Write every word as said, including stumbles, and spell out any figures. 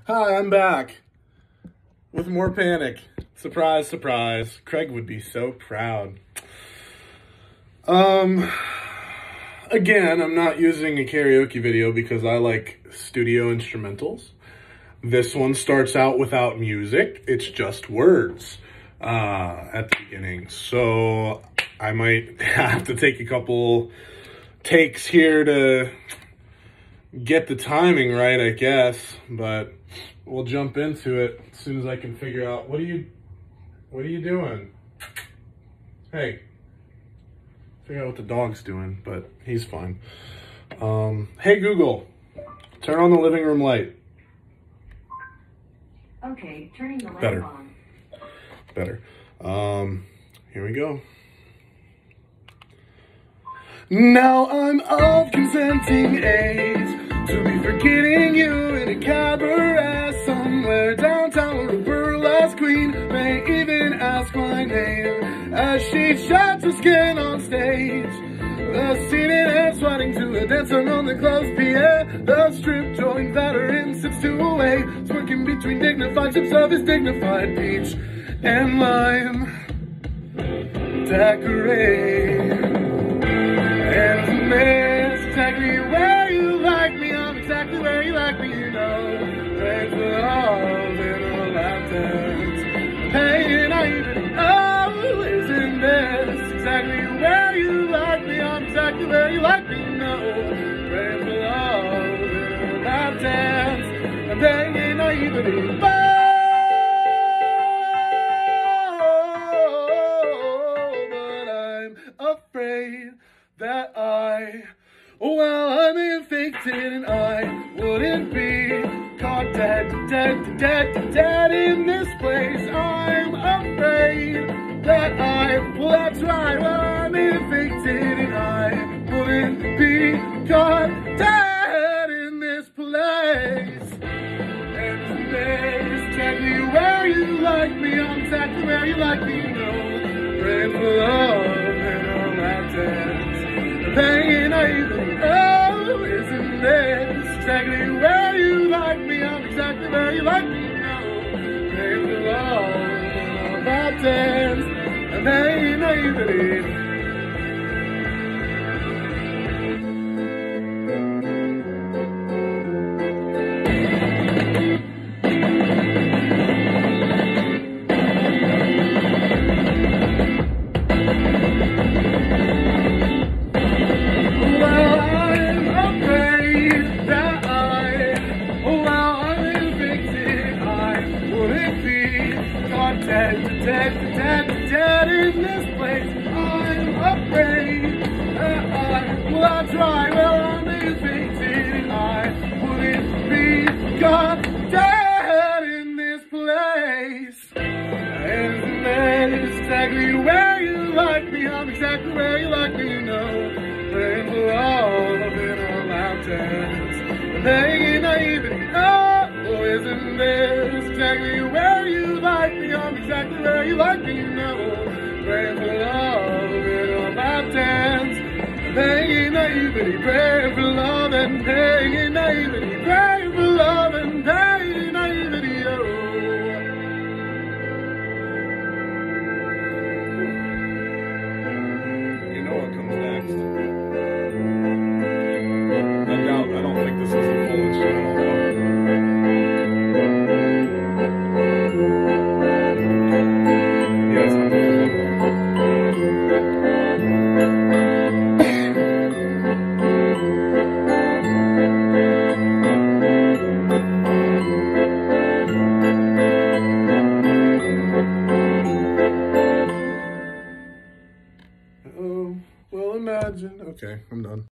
Hi, I'm back with more panic. Surprise, surprise. Craig would be so proud. Um, again, I'm not using a karaoke video because I like studio instrumentals. This one starts out without music. It's just words uh, at the beginning. So I might have to take a couple takes here to get the timing right, I guess, but we'll jump into it as soon as I can figure out. What are you, what are you doing? Hey, figure out what the dog's doing, but he's fine. Um, hey Google, turn on the living room light. Okay, turning the light Better. on. Better. Um, here we go. Now I'm of consenting age to be forgetting you in a cabaret somewhere downtown where a burlesque queen may even ask my name as she sheds her skin on stage. The seated and sweating to a dancer on the closed pier. The strip joint veteran sips to away, smirking between dignified sips of his dignified peach and lime daiquiri. And that's exactly where you like me, I'm exactly where you like me, you know. Pray for love in a lap dance. Hey, and I even know, isn't this exactly where you like me, I'm exactly where you like me, you know. Pray for love in a lap dance. And hey, and I even know. Afraid that I, well, I'm infected and I wouldn't be caught dead, dead, dead, dead in this place. I'm afraid that I, well, that's right, well, I'm infected and I wouldn't be caught dead in this place. And there's exactly where you like me, I'm exactly where you like me, you know. Pray for love. Pain I even know, isn't this exactly where you like me? I'm exactly where you like me now. Pray for love, that dance, and pain I even Dead, dead, dead, dead in this place. I'm afraid that I, well, that's right, well, I'm infected. I wouldn't be caught dead in this place. Isn't that exactly where you like me? I'm exactly where you like me, you know. Praying for all of it on my dance. Begging I even know, oh, isn't this exactly where you like me? I'm exactly where you like me, you know. Praying for love in a lap dance. Begging naivety, praying for love and begging naivety, praying for love and begging naivety, oh. You know what comes next. I doubt, I don't think this is a full instrumental. Oh, well, imagine. Okay, I'm done.